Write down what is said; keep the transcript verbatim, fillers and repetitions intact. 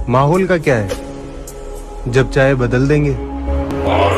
माहौल का क्या है, जब चाहे बदल देंगे। और